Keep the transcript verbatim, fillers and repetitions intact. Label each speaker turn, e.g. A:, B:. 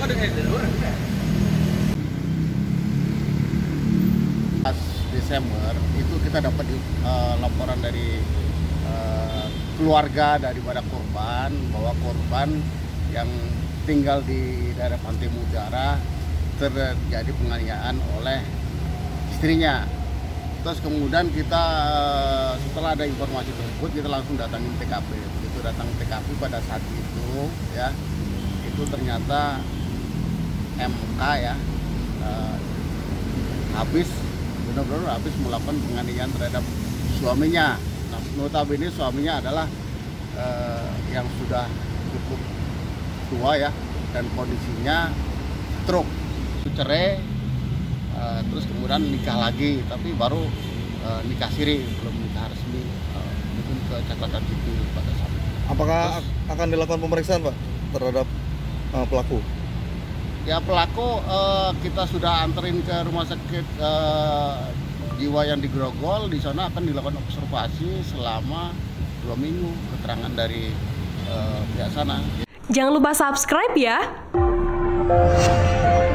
A: Desember itu kita dapat uh, laporan dari uh, keluarga daripada korban bahwa korban yang tinggal di daerah Pantai Mutiara terjadi penganiayaan oleh istrinya. Terus kemudian kita uh, setelah ada informasi tersebut kita langsung datangin T K P. Begitu datang T K P pada saat itu ya itu ternyata M K ya uh, habis benar-benar habis melakukan penganiayaan terhadap suaminya. Nah, notabene suaminya adalah uh, yang sudah cukup tua ya dan kondisinya stroke, cerai, uh, terus kemudian nikah lagi, tapi baru uh, nikah siri, belum nikah resmi, uh, mungkin ke catatan sipil pada saat itu.
B: Apakah
A: Terus,
B: akan dilakukan pemeriksaan Pak terhadap uh, pelaku?
A: Ya pelaku uh, kita sudah anterin ke rumah sakit uh, jiwa yang di Grogol. Di sana akan dilakukan observasi selama dua minggu keterangan dari uh, pihak sana.
C: Jangan lupa subscribe ya.